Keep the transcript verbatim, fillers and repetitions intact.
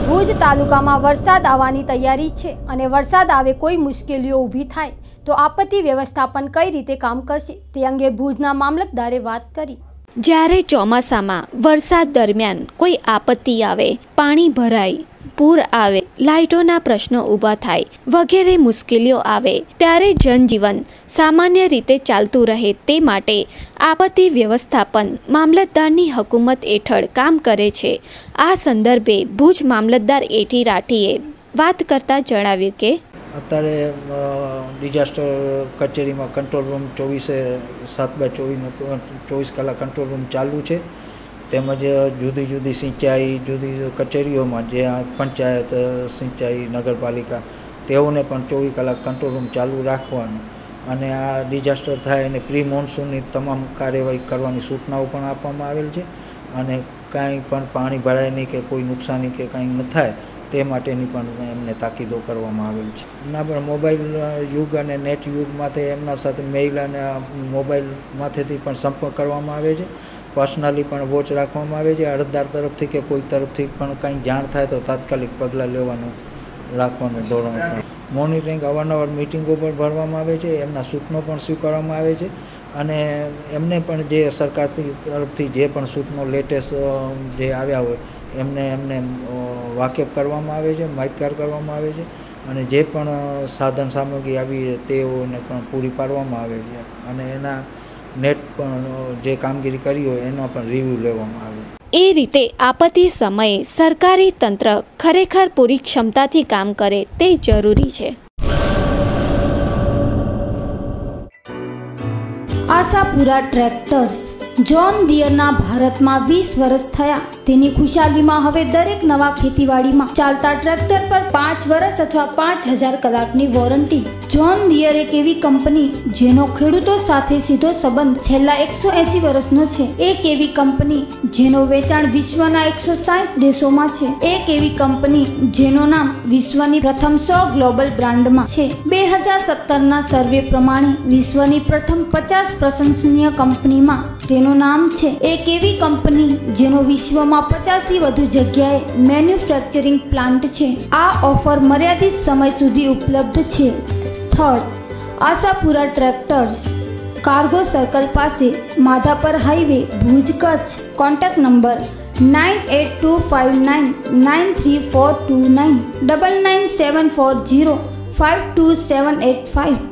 ભુજ તાલુકામાં વરસાદ આવવાની તૈયારી છે અને વરસાદ આવે કોઈ મુશ્કેલીઓ ઊભી થાય તો આપત્તિ વ્યવસ્થાપન કઈ રીતે કામ કરશે તે અંગે ભુજના મામલતદારે વાત કરી। જ્યારે ચોમાસામાં વરસાદ દરમિયાન કોઈ આપત્તિ આવે, પાણી ભરાય, પૂર આવે, લાઇટોના પ્રશ્નો ઊભા થાય વગેરે મુશ્કેલીઓ આવે ત્યારે જનજીવન સામાન્ય રીતે ચાલતું રહે તે માટે આપત્તિ વ્યવસ્થાપન મામલતદારની હુકુમત હેઠળ કામ કરે છે। આ સંદર્ભે ભુજ મામલતદાર એટી રાઠીએ વાત કરતા જણાવ્યું કે અત્યારે ડિઝાસ્ટર કચેરીમાં કંટ્રોલ રૂમ ચોવીસે સાત બાય ચોવીસ ચોવીસ કલાક કંટ્રોલ રૂમ ચાલુ છે, તેમજ જુદી જુદી સિંચાઈ જુદી જુદી કચેરીઓમાં જે પંચાયત, સિંચાઈ, નગરપાલિકા તેઓને પણ ચોવીસ કલાક કંટ્રોલ રૂમ ચાલુ રાખવાનું અને આ ડિઝાસ્ટર થાય અને પ્રી મોન્સૂનની તમામ કાર્યવાહી કરવાની સૂચનાઓ પણ આપવામાં આવેલ છે અને કાંઈ પણ પાણી ભરાય નહીં કે કોઈ નુકસાની કે કાંઈ ન થાય તે માટેની પણ એમને તાકીદો કરવામાં આવેલ છે। એના પણ મોબાઈલ યુગ અને નેટ યુગમાંથી એમના સાથે મેઇલ અને મોબાઈલમાંથી પણ સંપર્ક કરવામાં આવે છે, પર્સનલી પણ વોચ રાખવામાં આવે છે। અરજદાર તરફથી કે કોઈ તરફથી પણ કંઈ જાણ થાય તો તાત્કાલિક પગલાં લેવાનું રાખવાનું ધોરણ મોનિટરિંગ અવારનવાર મિટિંગો પણ ભરવામાં આવે છે, એમના સૂચનો પણ સ્વીકારવામાં આવે છે અને એમને પણ જે સરકાર તરફથી જે પણ સૂચનો લેટેસ્ટ જે આવ્યા હોય એમને એમને વાકેફ કરવામાં આવે છે, માહિતગાર કરવામાં આવે છે અને જે પણ સાધન સામગ્રી આવી તેઓને પણ પૂરી પાડવામાં આવે છે અને એના નેટ પણ જે કામગીરી કરી હોય એનો પણ રિવ્યૂ લેવામાં આવે। એ રીતે આપત્તિ સમયે સરકારી તંત્ર ખરેખર પૂરી ક્ષમતાથી કામ કરે તે જરૂરી છે। આશાપુરા ટ્રેક્ટર્સ જોન દિયરના ભારતમાં વીસ વર્ષ થયા તેની ખુશાલીમાં હવે દરેક નવા ખેતીવાડીમાં ચાલતા ટ્રેક્ટર પર પાંચ વર્ષ અથવા પાંચ હજાર કલાકની વોરંટી। જોન દિયર એક એવી કંપની જેનો ખેડૂતો સાથે સીધો સંબંધ છેલ્લા એકસો એસી વર્ષનો છે, એક એવી કંપની જેનો વેચાણ વિશ્વના એકસો સાઠ દેશોમાં છે, એક એવી કંપની જેનું નામ વિશ્વની પ્રથમ સો ગ્લોબલ બ્રાન્ડમાં છે। બે હજાર સત્તરના સર્વે પ્રમાણે વિશ્વની પ્રથમ પચાસ પ્રશંસનીય કંપનીમાં તેનું નામ છે। એક એવી કંપની જેનો વિશ્વમાં પચાસ થી વધુ જગ્યાએ મેન્યુફેક્ચરિંગ પ્લાન્ટ છે। આ ઓફર મર્યાદિત સમય સુધી ઉપલબ્ધ છે। સ્થળ આશાપુરા ટ્રેક્ટર્સ, કાર્ગો સર્કલ પાસે, Madhapar highway, Bhuj, Kutch. Contact number nine eight two five nine nine three four two nine, double nine seven four zero five two seven eight five.